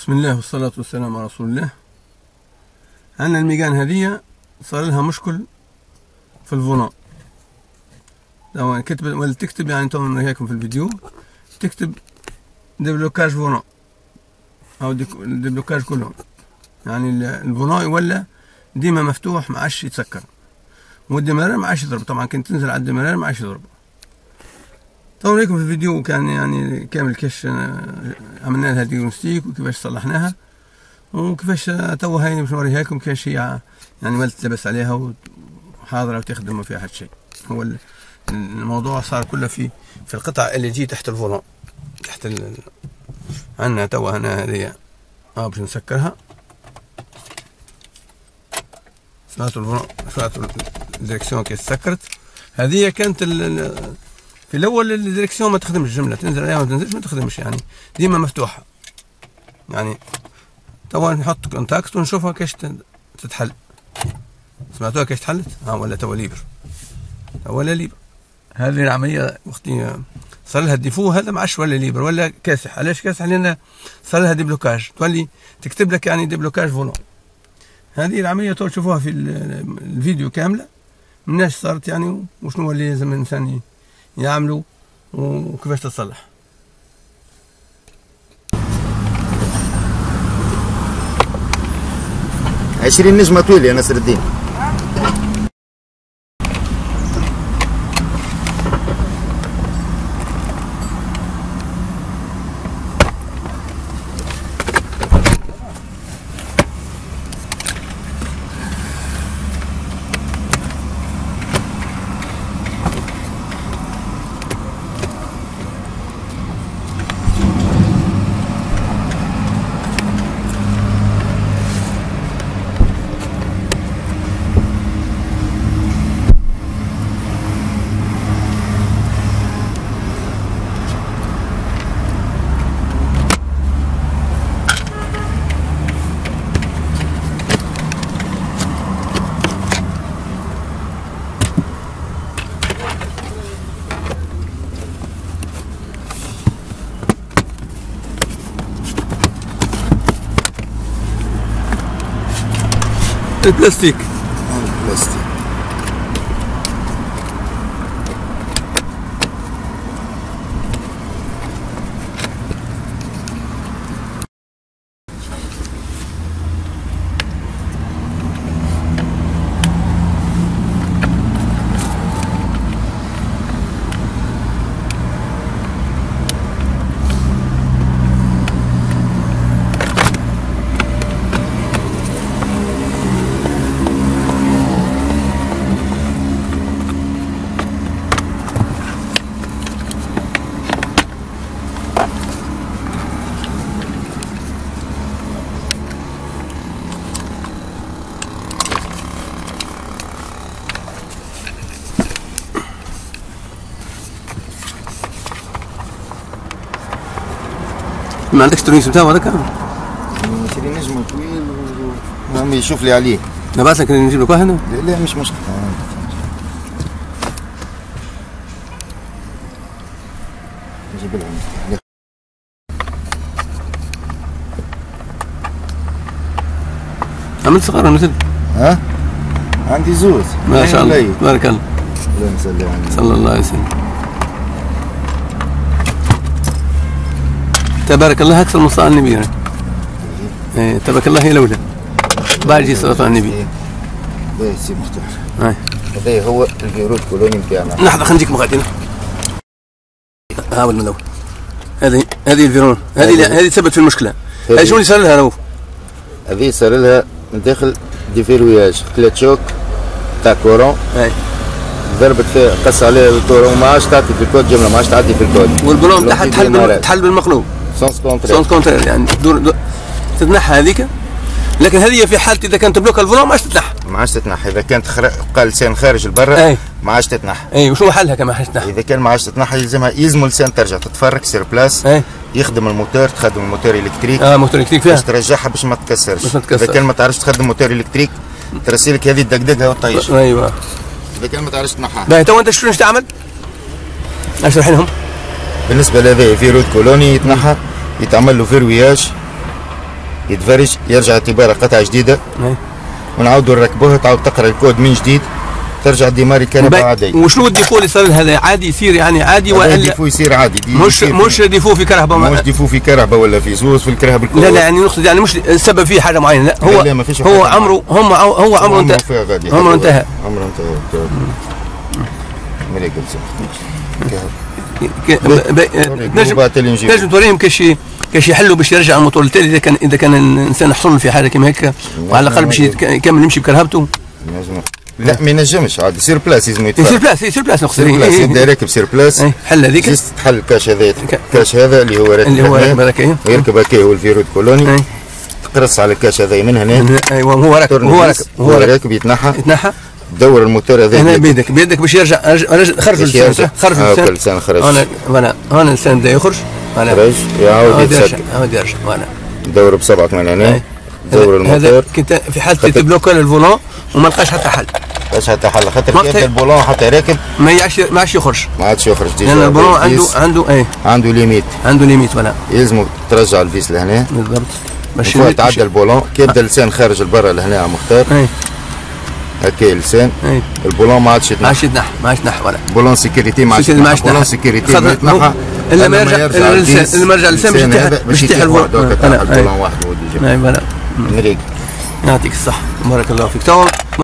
بسم الله والصلاة والسلام على رسول الله. عندنا الميجان هذه صار لها مشكل في الفولون. لو كتب ولا تكتب يعني تو نوريكم في الفيديو، تكتب ديبلوكاج فولون او ديبلوكاج كلهم، يعني الفولون ولا ديما مفتوح ما عادش يتسكر، والديمارير ما عادش يضرب. طبعا كنت تنزل على الديمارير ما عادش يضرب. تو نوريكم في الفيديو كان يعني كامل كيفاش عملنا لها ديagnostic وكيفاش صلحناها، وكيفاش تو هاي باش نوريها لكم كيفاش هي يعني ما تلبس عليها وحاضره وتخدم ما فيها حتى شيء. هو الموضوع صار كله في القطع اللي تجي تحت الفولون، تحت عندنا تو هنا هذه باش نسكرها. سمعتوا الفولون، سمعتوا الديركسيون كي سكرت. هذه كانت في الاول الديركسيون ما تخدمش الجمله، تنزل عليها ما تنزلش، ما تخدمش يعني ديما مفتوحه. يعني توا نحط كونتاكت ونشوفها كيفاش تتحل. سمعتوها كيفاش تحلت؟ ولا توا ليبر، ولا ليبر. هذه العمليه وقت صار لها الديفو هذا ما عادش ولا ليبر ولا كاسح. علاش كاسح؟ لان صار لها ديبلوكاج، تولي تكتب لك يعني ديبلوكاج فولون. هذه العمليه تو تشوفوها في الفيديو كامله مناش صارت يعني، وشنو اللي لازم الانسان يعملوا وكيفاش تتصلح. 20 نجمة طويلة يا نصر الدين. البلاستيك البلاستيك ما عندكش ترميس نتاعو هذاك؟ 20 نجمة طويل وهم يشوف لي عليه. نبعث لك نجيب لك واحد؟ لا مش مشكلة. نجيب لهم. عملت صغار ولا زد؟ عندي زوز. ما شاء الله تبارك الله. اللهم صل على النبي صلى الله عليه وسلم. تبارك الله أكثر من صلاة على النبي. إيه تبارك الله هي الأولى. بعد يجي صلاة على النبي. باهي سي مختار. هذا هو الفيروت كولوني نتاعنا. لحظة خلينا نجيك مغادينا. ها هو الملون. هذه الفيرون، هذه تسبب في المشكلة. هذه شنو اللي صار لها رؤوف؟ هذه صار لها من داخل ديفيروياج، كلات شوك تاع كورون. ضربت فيها قص عليها الكورون وما عادش تعدي في الكود جملة، ما عادش تعدي في الكود. والبلون تاعها تحل بالمقلوب. سونس كونترير يعني تتنحى هذيك. لكن هذه في حالة إذا كانت بلوك الفولون ما عادش تتنحى. ما عادش تتنحى، إذا كانت بقى لسان خارج لبرا ما عادش تتنحى. وشنو حلها كما عادش تتنحى؟ إذا كان ما عادش تتنحى يلزم لسان ترجع تتفرك سير بلاس. يخدم الموتور، تخدم الموتور الكتريك. موتور الكتريك فيها. باش ترجعها باش ما تكسرش. إذا كان ما تعرفش تخدم موتور الكتريك ترسلك هذه الدقدقة والطيش. ايوه. إذا كان ما تعرفش تنحاها. باهي تو أنت شنو تعمل؟ اشرح لهم. بالنسبة لهذا فيروت كولوني يتنحى، يتعمل له فيروياج يتفرج يرجع اعتباره قطعه جديده ونعاودوا نركبوها تعاود تقرا الكود من جديد ترجع ديماري كهرباء عادي. وشنو الديفو اللي صار هذا عادي يصير يعني عادي ولا الديفو يصير عادي مش ديفو في كهرباء مش ديفو في كهرباء ولا في زوز في الكهرباء لا لا يعني نقصد يعني مش السبب فيه حاجه معينه لا هو لا ما فيش هو عمره هو عمره انتهى عمره انتهى مليك نجم توريهم كاش يحلوا باش يرجع الموتور التالي اذا كان الانسان حصل في حاجه كما هيك وعلى الاقل باش يكمل يمشي بكرهبته. لا ما ينجمش عاد يصير بلاس لازم يتفرج يصير بلاس نقصد يبدا راكب سير بلاس حل هذيك تحل الكاش هذا الكاش هذا اللي هو راكب هكايا ويركب هكايا هو الفيرود كولوني تقرص على الكاش هذا من هنا ايوا هو راكب يتنحى دور الموتور هذا هنا بيدك باش يرجع خرج اللسان خرج هنا اللسان بدا يخرج خرج يعاود يتسكر يرجع فوالا دور بصبعك من هنا دور الموتور هذا كنت في حاله تبلوكا الفولون وما لقاش حتى حل خاطر كيف البولون حتى راكب ما عادش يخرج لان البولون عنده ليميت ولا يلزمك ترجع الفيس لهنا بالضبط باش تعدى البولون كي يبدا اللسان خارج لبرا لهنا مختار هكا اللسان البولون ما عادش يتنحى ولا بولون سيكوريتي ما عادش يتنحى بولون سيكوريتي ما يتنحى الا ما يرجع اللسان باش يتيح البولون وحده ولا يعطيك الصحه بارك الله فيك.